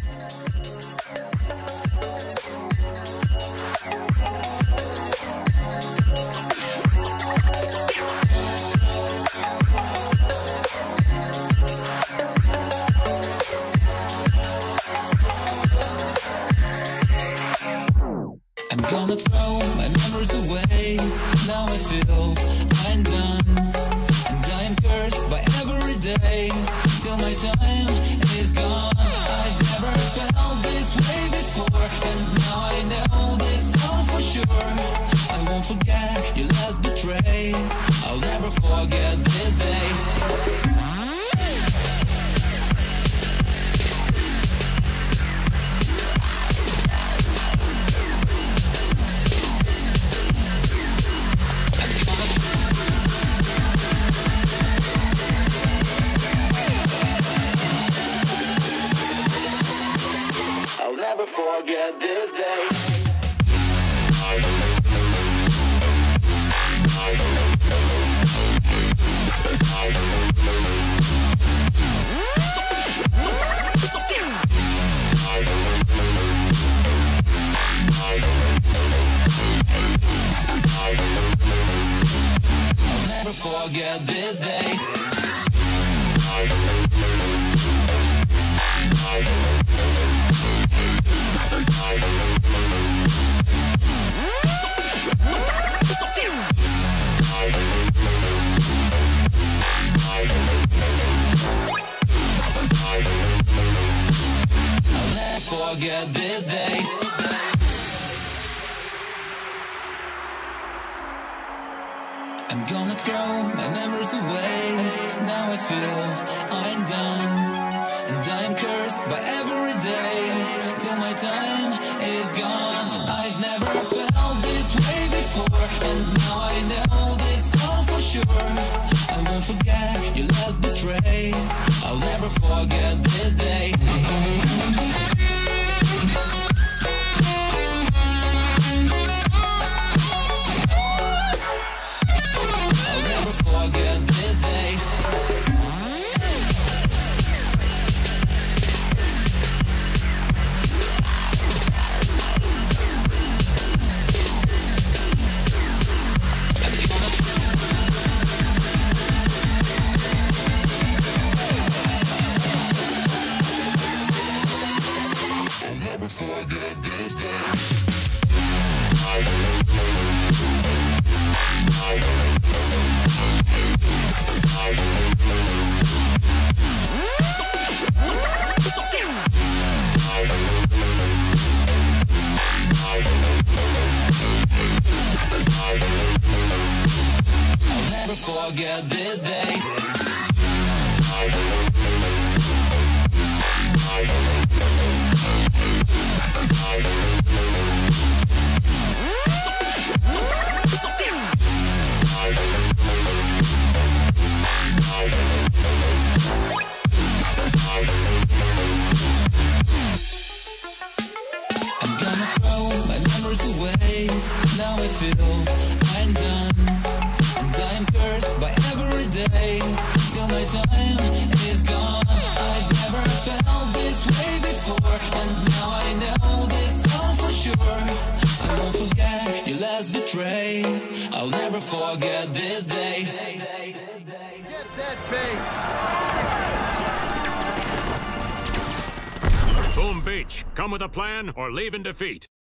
I'm gonna throw my memories away. Now I feel I'm done, and I am cursed by every day till my time is gone. I've never felt this way before, and now I know this all for sure. I won't forget your last betray. I'll never forget this day. I'll never forget this day. I'll never forget this day. I'll never forget this day. I'm gonna throw my memories away. Now I feel I'm done, and I am cursed by every day till my time is gone. I've never felt this way before, and now I know this all for sure. I won't forget your last betray. I'll never forget this day. Forget this day. I'll never forget this day. I'll never forget this day. I'm gonna throw my memories away. Now I feel I'm done, and I am cursed by every day till my time is gone. I've never felt this way before, and now I know this all for sure. I won't forget your last betray. I'll never forget this day. Get that bass! Boom Beach, come with a plan or leave in defeat.